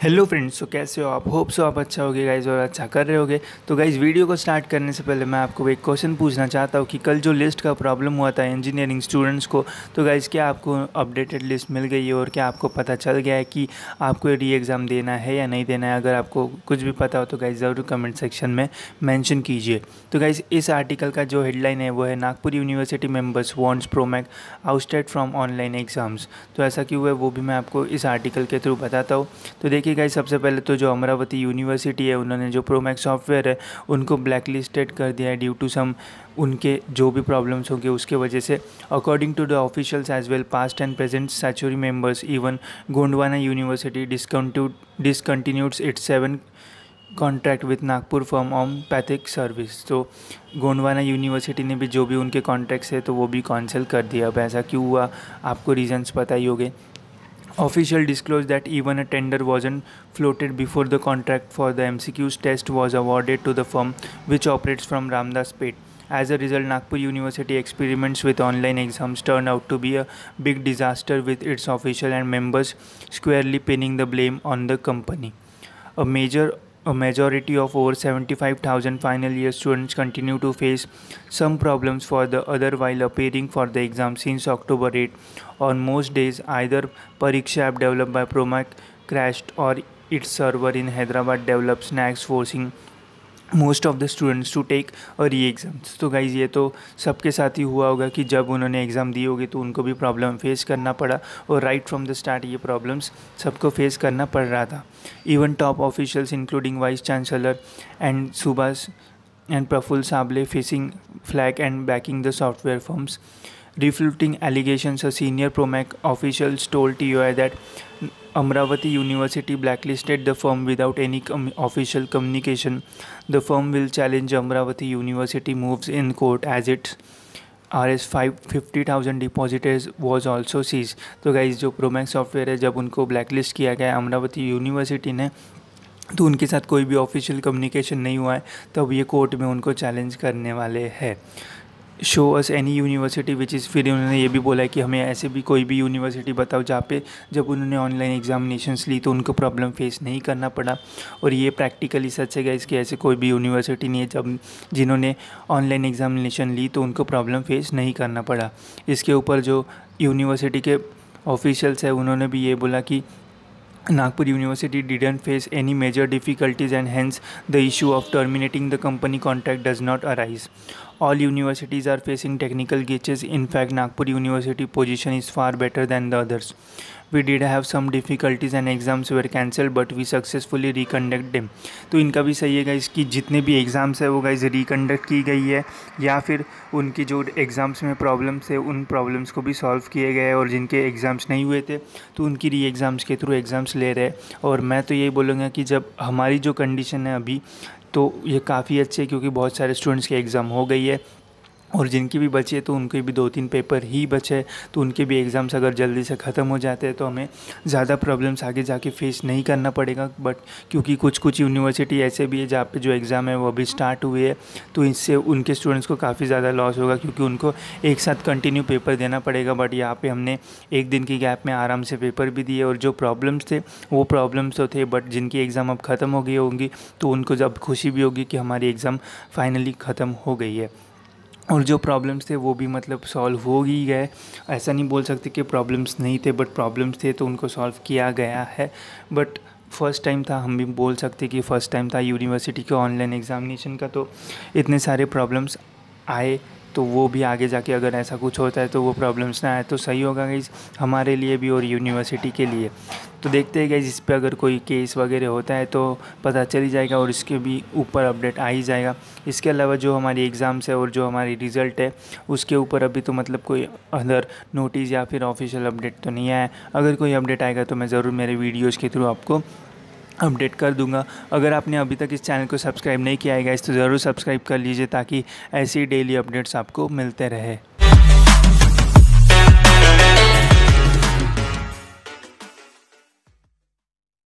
Hello friends, तो कैसे हो आप? होप सो आप अच्छा होगे गाइज और अच्छा कर रहे होगे। तो गाइज वीडियो को स्टार्ट करने से पहले मैं आपको एक क्वेश्चन पूछना चाहता हूँ कि कल जो लिस्ट का प्रॉब्लम हुआ था इंजीनियरिंग स्टूडेंट्स को, तो गाइज क्या आपको अपडेटेड लिस्ट मिल गई है और क्या आपको पता चल गया है कि आपको री एग्ज़ाम देना है या नहीं देना है? अगर आपको कुछ भी पता हो तो गाइज ज़रूर कमेंट सेक्शन में मैंशन कीजिए। तो गाइज इस आर्टिकल का जो हेडलाइन है वो है Nagpur university members wants Promarc ousted from online exams. तो ऐसा क्यों है वो भी मैं आपको इस आर्टिकल के थ्रू बताता हूँ। तो देखिए गाइस, सबसे पहले तो जो अमरावती यूनिवर्सिटी है उन्होंने जो प्रोमैक सॉफ्टवेयर है उनको ब्लैक लिस्टेड कर दिया है ड्यू टू सम उनके जो भी प्रॉब्लम्स होंगे उसके वजह से। According to the officials as well past and present statutory members, even Gondwana university discontinued its 7 contract with Nagpur firm on पैथिक सर्विस। तो गोंडवाना यूनिवर्सिटी ने भी जो भी उनके कॉन्ट्रैक्ट्स है तो वो भी कैंसिल कर दिया। अब ऐसा क्यों हुआ आपको रीजंस पता ही होंगे। Official disclosed that even a tender wasn't floated before the contract for the MCQs test was awarded to the firm which operates from Ramdas Pet. As a result, Nagpur University experiments with online exams turned out to be a big disaster, with its officials and members squarely pinning the blame on the company. A majority of over 75,000 final year students continue to face some problems for the other while appearing for the exam since October 8. On most days, either Pariksha app developed by Promac crashed or its server in Hyderabad developed snags, forcing most of the students to take a re exams. तो guys ये तो सबके साथ ही हुआ होगा कि जब उन्होंने एग्ज़ाम दी होगी तो उनको भी प्रॉब्लम फेस करना पड़ा, और राइट फ्रॉम द स्टार्ट ये प्रॉब्लम्स सबको फेस करना पड़ रहा था। Even top officials including vice chancellor and Subhash and Praful Sable facing flag and backing the software firms. Refuting allegations, a senior Promac official told TOI that Amravati University blacklisted the firm without any official communication. The firm will challenge Amravati University moves in court as its Rs 50,000 depositors was also seized. तो guys जो Promarc software है जब उनको blacklist किया गया Amravati university ने, तो उनके साथ कोई भी ऑफिशियल कम्युनिकेशन नहीं हुआ है, तब ये कोर्ट में उनको चैलेंज करने वाले हैं। Show us any university which is, फिर उन्होंने ये भी बोला है कि हमें ऐसे भी कोई भी यूनिवर्सिटी बताओ जहाँ पे जब उन्होंने ऑनलाइन एग्जामिनेशंस ली तो उनको प्रॉब्लम फेस नहीं करना पड़ा। और ये प्रैक्टिकली सच है गाइस कि ऐसे कोई भी यूनिवर्सिटी नहीं है जब जिन्होंने ऑनलाइन एग्जामिनेशन ली तो उनको प्रॉब्लम फेस नहीं करना पड़ा। इसके ऊपर जो यूनिवर्सिटी के ऑफिशियल्स है उन्होंने भी ये बोला कि Nagpur University didn't face any major difficulties and hence the issue of terminating the company contract does not arise. All universities are facing technical glitches. In fact, Nagpur University position is far better than the others. We did have some difficulties and exams were cancelled but we successfully reconduct them. तो इनका भी सही है guys कि जितने भी exams है वो गाइस रिकंडक्ट की गई है, या फिर उनकी जो एग्ज़ाम्स में प्रॉब्लम्स है उन प्रॉब्लम्स को भी सॉल्व किए गए, और जिनके एग्ज़ाम्स नहीं हुए थे तो उनकी री एग्ज़ाम्स के थ्रू एग्ज़ाम्स ले रहे हैं। और मैं तो यही बोलूँगा कि जब हमारी जो कंडीशन है अभी, तो ये काफ़ी अच्छी है क्योंकि बहुत सारे स्टूडेंट्स के एग्ज़ाम हो गई है, और जिनकी भी बची है तो उनके भी 2-3 पेपर ही बचे, तो उनके भी एग्ज़ाम्स अगर जल्दी से ख़त्म हो जाते हैं तो हमें ज़्यादा प्रॉब्लम्स आगे जाके फेस नहीं करना पड़ेगा। बट क्योंकि कुछ यूनिवर्सिटी ऐसे भी है जहाँ पे जो एग्ज़ाम है वो अभी स्टार्ट हुए है, तो इससे उनके स्टूडेंट्स को काफ़ी ज़्यादा लॉस होगा क्योंकि उनको एक साथ कंटिन्यू पेपर देना पड़ेगा। बट यहाँ पर हमने एक दिन की गैप में आराम से पेपर भी दिए, और जो प्रॉब्लम्स थे वो प्रॉब्लम्स तो थे, बट जिनकी एग्ज़ाम अब ख़त्म हो गई होंगी तो उनको जब खुशी भी होगी कि हमारी एग्ज़ाम फाइनली ख़त्म हो गई है। और जो प्रॉब्लम्स थे वो भी मतलब सॉल्व हो ही गए। ऐसा नहीं बोल सकते कि प्रॉब्लम्स नहीं थे, बट प्रॉब्लम्स थे तो उनको सॉल्व किया गया है। बट फर्स्ट टाइम था, हम भी बोल सकते कि फ़र्स्ट टाइम था यूनिवर्सिटी के ऑनलाइन एग्ज़ामिनेशन का, तो इतने सारे प्रॉब्लम्स आए, तो वो भी आगे जाके अगर ऐसा कुछ होता है तो वो प्रॉब्लम्स ना आए तो सही होगा गाइज़ हमारे लिए भी और यूनिवर्सिटी के लिए। तो देखते हैं गाइज़ इस पर अगर कोई केस वगैरह होता है तो पता चल ही जाएगा और इसके भी ऊपर अपडेट आ ही जाएगा। इसके अलावा जो हमारी एग्ज़ाम्स है और जो हमारी रिज़ल्ट है उसके ऊपर अभी तो मतलब कोई अदर नोटिस या फिर ऑफिशियल अपडेट तो नहीं आया। अगर कोई अपडेट आएगा तो मैं ज़रूर मेरे वीडियोज़ के थ्रू आपको अपडेट कर दूंगा। अगर आपने अभी तक इस चैनल को सब्सक्राइब नहीं किया है गाइस तो ज़रूर सब्सक्राइब कर लीजिए ताकि ऐसी डेली अपडेट्स आपको मिलते रहे।